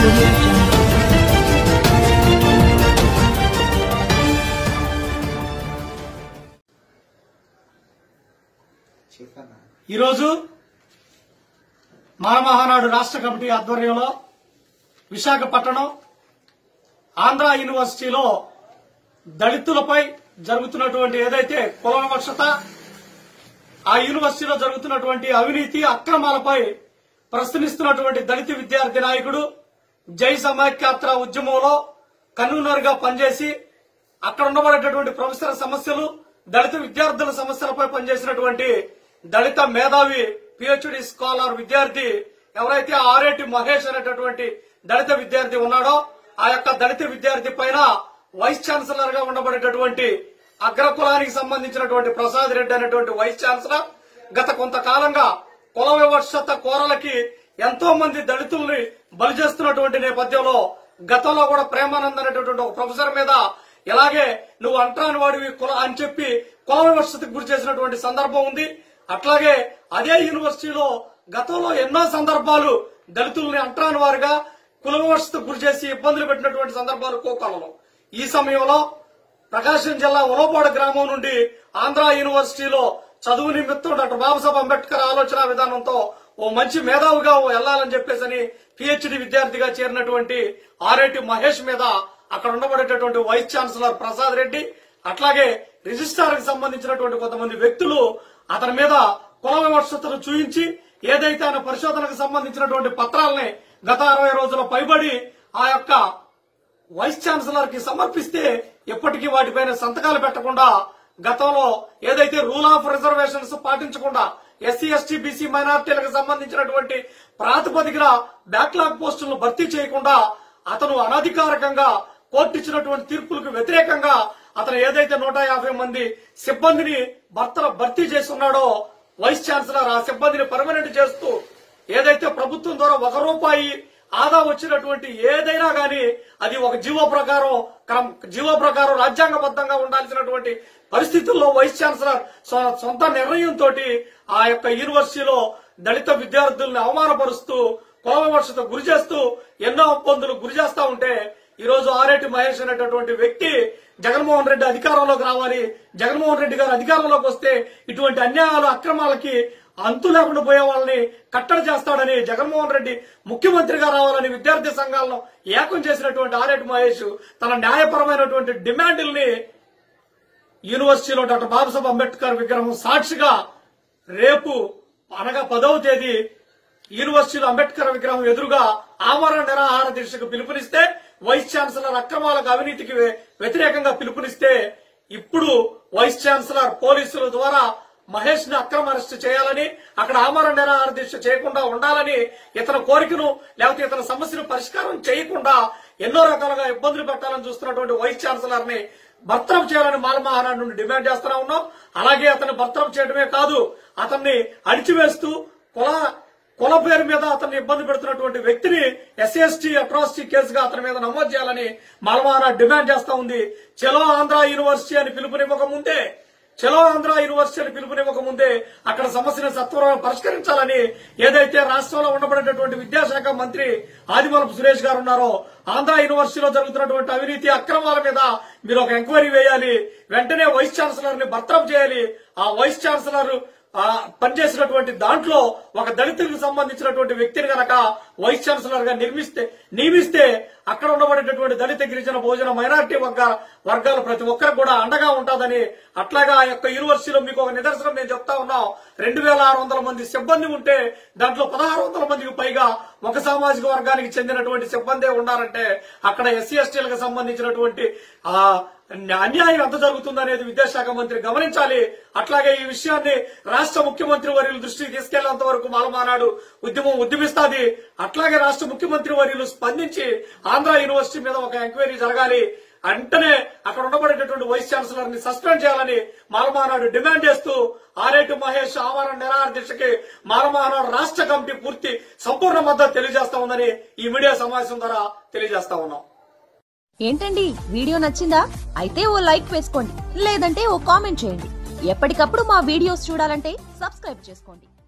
Audio Jungle. ఈరోజు మానమహానాడు రాష్ట్ర committee ఆధ్వర్యంలో విశాఖపట్నం ఆంధ్ర యూనివర్సిటీలో దళితులపై జరుగుతున్నటువంటి ఏదైతే కుల వివక్షత, ఆ యూనివర్సిటీలో జరుగుతున్నటువంటి అవినీతి అక్రమాలపై ప్రశ్నిస్తున్నటువంటి దళిత విద్యార్థి నాయకుడు జై సమైక్యాత్ర ఉద్యమంలో కన్వీనర్ గా పనిచేసి అక్కడ ఉండబడేటటువంటి ప్రొఫెసర్ సమస్యలు, దళిత విద్యార్థుల సమస్యలపై పనిచేసినటువంటి దళిత మేధావి పిహెచ్డి స్కాలర్ విద్యార్థి ఎవరైతే ఆరేటి మహేష్ అనేటటువంటి దళిత విద్యార్థి ఉన్నాడో, ఆ యొక్క దళిత విద్యార్థి పైన వైస్ ఛాన్సలర్ గా ఉండబడేటటువంటి అగ్రకులానికి సంబంధించినటువంటి ప్రసాద్ రెడ్డి అనేటువంటి వైస్ ఛాన్సలర్ గత కొంతకాలంగా కుల వివక్షత కోరలకి ఎంతో మంది దళితుల్ని బలి చేస్తున్నటువంటి నేపథ్యంలో గతంలో కూడా ప్రేమానంద్ అనేటటువంటి ఒక ప్రొఫెసర్ మీద ఇలాగే నువ్వు అంటరాని వాడివి కుల అని చెప్పి కుల వివక్షతకు గురి చేసినటువంటి సందర్భం ఉంది. అట్లాగే అదే యూనివర్సిటీలో గతంలో ఎన్నో సందర్భాలు దళితుల్ని అంటరాని వారుగా కుల వివక్షతకు గురి చేసి ఇబ్బందులు పెట్టినటువంటి సందర్భాలు కోకొల్లలో. ఈ సమయంలో ప్రకాశం జిల్లా ఉలవపాడు గ్రామం నుండి ఆంధ్ర యూనివర్సిటీలో చదువు నిమిత్తం డాక్టర్ బాబాసాహెబ్ అంబేద్కర్ ఆలోచన విధానంతో ఓ మంచి మేధావిగా వెళ్లాలని చెప్పేసి పిహెచ్డి విద్యార్థిగా చేరినటువంటి ఆరేటి మహేష్ మీద అక్కడ ఉండబడేటటువంటి వైస్ ఛాన్సలర్ ప్రసాద్ రెడ్డి, అట్లాగే రిజిస్ట్రార్ కి సంబంధించినటువంటి కొంతమంది వ్యక్తులు అతని మీద కుల వివక్షతను చూయించి ఏదైతే ఆయన పరిశోధనకు సంబంధించినటువంటి పత్రాలని గత 60 రోజుల పైబడి ఆ యొక్క వైస్ ఛాన్సలర్ కి సమర్పిస్తే ఎప్పటికీ వాటిపైన సంతకాలు పెట్టకుండా, గతంలో ఏదైతే రూల్ ఆఫ్ రిజర్వేషన్స్ పాటించకుండా ఎస్సీ ఎస్టీ బీసీ మైనార్టీలకు సంబంధించినటువంటి ప్రాతిపదికన బ్యాక్లాగ్ పోస్టులను భర్తీ చేయకుండా అతను అనధికారికంగా కోర్టు ఇచ్చినటువంటి తీర్పులకు వ్యతిరేకంగా అతను ఏదైతే 150 మంది సిబ్బందిని భర్తీ చేసి ఉన్నాడో వైస్ ఛాన్సలర్ ఆ సిబ్బందిని పర్మనెంట్ చేస్తూ ఏదైతే ప్రభుత్వం ద్వారా ₹1 ఆదా వచ్చినటువంటి ఏదైనా గాని అది ఒక జీవో ప్రకారం రాజ్యాంగబద్ధంగా ఉండాల్సినటువంటి పరిస్థితుల్లో వైస్ ఛాన్సలర్ సొంత నిర్ణయంతో ఆ యొక్క యూనివర్సిటీలో దళిత విద్యార్థుల్ని అవమానపరుస్తూ కుల వివక్షత గురి చేస్తూ ఎన్నో ఇబ్బందులు గురి చేస్తా ఉంటే ఈ రోజు ఆరేటి మహేష్ అనేటటువంటి వ్యక్తి జగన్మోహన్ రెడ్డి అధికారంలోకి రావాలి, జగన్మోహన్ రెడ్డి గారు అధికారంలోకి వస్తే ఇటువంటి అన్యాయాలు అక్రమాలకి అంతు లేకుండా పోయే వాళ్ళని కట్టడి చేస్తాడని, జగన్మోహన్ రెడ్డి ముఖ్యమంత్రిగా రావాలని విద్యార్థి సంఘాలను ఏకం చేసినటువంటి ఆరేటి మహేష్ తన న్యాయపరమైనటువంటి డిమాండ్ల్ని యూనివర్సిటీలో డాక్టర్ బాబాసాహెబ్ అంబేద్కర్ విగ్రహం సాక్షిగా రేపు అనగా 10వ తేదీ యూనివర్సిటీలో అంబేద్కర్ విగ్రహం ఎదురుగా ఆమరణ నిరాహార దీక్షకు పిలుపునిస్తే, వైస్ ఛాన్సలర్ అక్రమాలకు అవినీతికి వ్యతిరేకంగా పిలుపునిస్తే, ఇప్పుడు వైస్ ఛాన్సలర్ పోలీసుల ద్వారా మహేష్ ని అక్రమ అరెస్ట్ చేయాలని, అక్కడ ఆమరణ నిరాహార దీక్ష చేయకుండా ఉండాలని, ఇతని కోరికను లేకపోతే ఇతని సమస్యను పరిష్కారం చేయకుండా ఎన్నో రకాలుగా ఇబ్బందులు పెట్టాలని చూస్తున్నటువంటి వైస్ ఛాన్సలర్ ని బర్తరఫ్ చేయాలని మానమహానాడు నుండి డిమాండ్ చేస్తున్నా ఉన్నాం. అలాగే అతన్ని బర్తరఫ్ చేయడమే కాదు, అతన్ని అణిచివేస్తూ కుల పేరు మీద అతన్ని ఇబ్బంది పెడుతున్నటువంటి వ్యక్తిని ఎస్సీ ఎస్టీ అట్రాసిటీ కేసుగా అతని మీద నమోదు చేయాలని మానమహానాడు డిమాండ్ చేస్తా ఉంది. చలో ఆంధ్ర యూనివర్సిటీ అని పిలుపునివ్వక ముందే అక్కడ సమస్యను సత్వరం పరిష్కరించాలని ఏదైతే రాష్ట్రంలో ఉండబడేటటువంటి విద్యాశాఖ మంత్రి ఆదిమూలపు సురేష్ గారు ఉన్నారో, ఆంధ్ర యూనివర్సిటీలో జరుగుతున్నటువంటి అవినీతి అక్రమాల మీద మీరు ఒక ఎంక్వైరీ వేయాలి, వెంటనే వైస్ ఛాన్సలర్ ని బర్తరఫ్ చేయాలి. ఆ వైస్ ఛాన్సలర్ పనిచేసినటువంటి దాంట్లో ఒక దళితులకు సంబంధించినటువంటి వ్యక్తిని గనక వైస్ ఛాన్సలర్ గా నియమిస్తే అక్కడ ఉండబడేటటువంటి దళిత గిరిజన బహుజన మైనార్టీ వర్గాలు ప్రతి ఒక్కరికి కూడా అండగా ఉంటుందని, అట్లాగా ఆ యొక్క యూనివర్సిటీలో మీకు ఒక నిదర్శనం నేను చెప్తా ఉన్నాం. 2600 మంది సిబ్బంది ఉంటే దాంట్లో 1600 మందికి పైగా ఒక సామాజిక వర్గానికి చెందినటువంటి సిబ్బందే ఉన్నారంటే అక్కడ ఎస్సీ ఎస్టీలకు సంబంధించినటువంటి అన్యాయం ఎంత జరుగుతుందనేది విద్యాశాఖ మంత్రి గమనించాలి. అట్లాగే ఈ విషయాన్ని రాష్ట్ర ముఖ్యమంత్రి వర్యుల దృష్టికి తీసుకెళ్లేంత వరకు మాలమహానాడు ఉద్యమిస్తాది. అట్లాగే రాష్ట్ర ముఖ్యమంత్రి వర్యులు స్పందించి ఆంధ్ర యూనివర్సిటీ మీద ఒక ఎంక్వైరీ జరగాలి, వెంటనే అక్కడ ఉండబడేటటువంటి వైస్ ఛాన్సలర్ ని సస్పెండ్ చేయాలని మాలమహానాడు డిమాండ్ చేస్తూ ఆరేటి మహేష్ ఆమరణ నిరాహార దీక్షకి మాలమహానాడు రాష్ట్ర కమిటీ సంపూర్ణ మద్దతు తెలియజేస్తా ఉందని ఈ మీడియా సమావేశం ద్వారా తెలియజేస్తా ఉన్నాం. ఏంటండి వీడియో నచ్చిందా? అయితే ఓ లైక్ వేసుకోండి, లేదంటే ఓ కామెంట్ చేయండి. ఎప్పటికప్పుడు మా వీడియోస్ చూడాలంటే సబ్స్క్రైబ్ చేసుకోండి.